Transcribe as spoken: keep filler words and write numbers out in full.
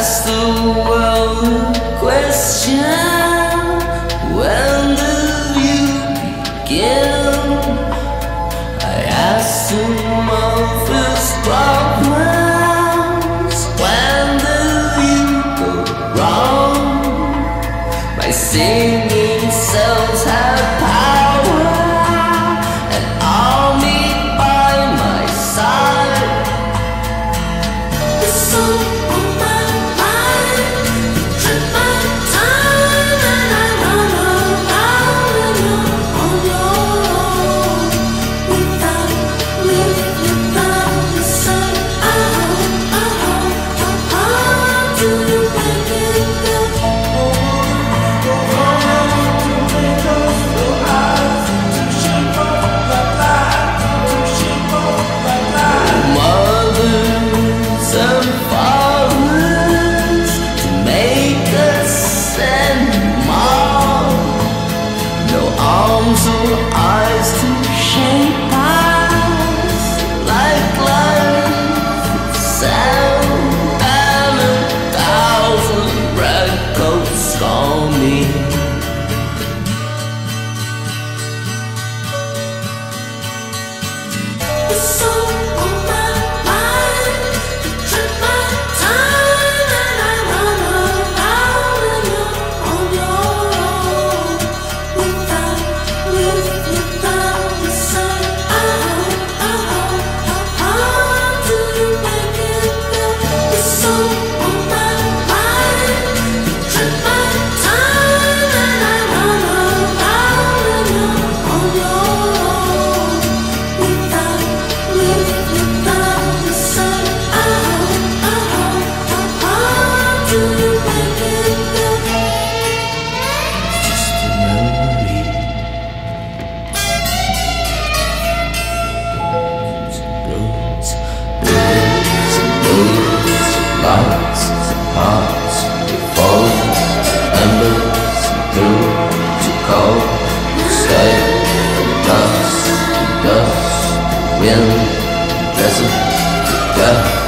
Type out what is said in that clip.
ask the world a question: when do you begin? I ask them of his problems: when do you go wrong? My singing cells have power, an army by my side. The song on my mind, you trip my time, and I run around and you're on your own. Without me, without the sun, oh, oh, oh, oh, how do you make it go? Mothers and fathers to make us anymore. No arms or eyes to shape us like life sound, and a thousand redcoats call me. The song on my mind, you trip my time, and I run around and you're on your own. Without me, without the sun, oh, oh, oh, oh, how do you make it go? The song on my mind, you trip my time, and I run around and you're on your own. Without me, without the sun, oh, oh, oh, oh, how do you make it go? Just a memory. Blues, blues, blues, lights, hearts, it falls, embers, through to cold, stay, dust, dust, wind, desert, death.